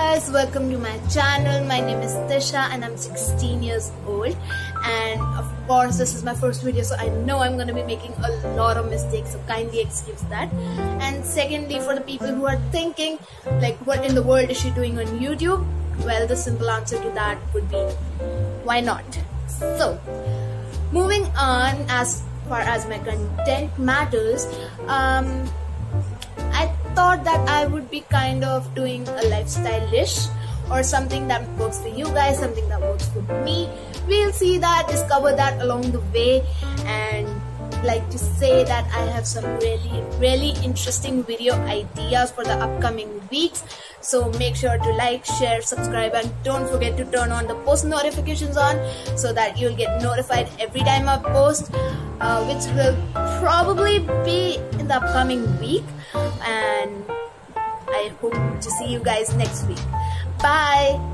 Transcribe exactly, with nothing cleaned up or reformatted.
guys, welcome to my channel. My name is Tisha and I'm sixteen years old, and of course this is my first video, so I know I'm going to be making a lot of mistakes, so kindly excuse that. And secondly, for the people who are thinking like what in the world is she doing on YouTube, well, the simple answer to that would be why not. So moving on, as far as my content matters, um I thought that I would be kind of doing a lifestyle-ish or something that works for you guys, something that works for me. We'll see that, discover that along the way, and like to say that I have some really really interesting video ideas for the upcoming weeks. So make sure to like, share, subscribe, and don't forget to turn on the post notifications on so that you'll get notified every time I post, uh, which will probably be in the upcoming week. And I hope to see you guys next week. Bye.